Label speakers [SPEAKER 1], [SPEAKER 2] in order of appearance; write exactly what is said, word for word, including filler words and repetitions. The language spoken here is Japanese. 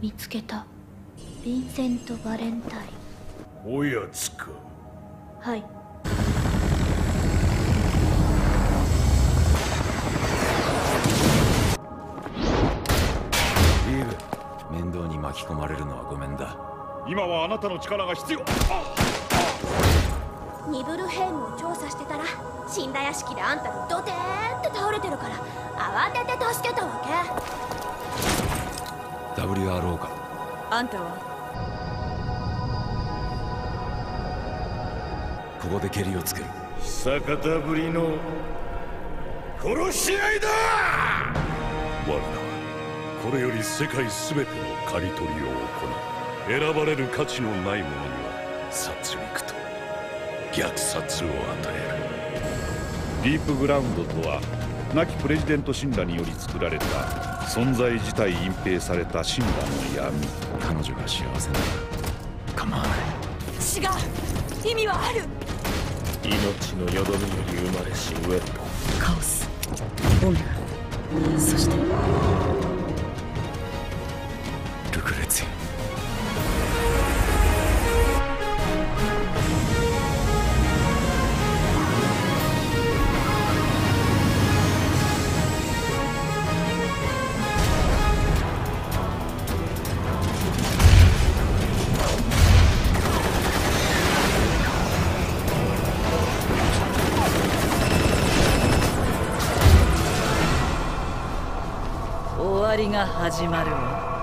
[SPEAKER 1] 見つけた。ヴィンセント・バレンタイン。
[SPEAKER 2] おやつか。
[SPEAKER 1] はい。
[SPEAKER 3] リーグ、面倒に巻き込まれるのはごめんだ。
[SPEAKER 2] 今はあなたの力が必要。
[SPEAKER 4] ニブルヘイムを調査してたら死んだ屋敷であんたがドテーンって倒れてるから慌てて助けたわけ。
[SPEAKER 3] ダブリューアールオー か。
[SPEAKER 5] あんたは
[SPEAKER 3] ここでケリをつける。
[SPEAKER 2] 久方ぶりの殺し合いだ。我らはこれより世界すべての刈り取りを行う。選ばれる価値のない者には殺戮と虐殺を与える。ディープグラウンドとは亡きプレジデント神羅により作られた存在自体隠蔽された神羅の闇。
[SPEAKER 3] 彼女が幸せなら構わない。
[SPEAKER 5] 違う、意味はある。
[SPEAKER 6] 命のよどみより生まれし飢えと
[SPEAKER 5] カオス、オメガ、そして
[SPEAKER 3] ルクレツィ。
[SPEAKER 5] 終わりが始まるわ。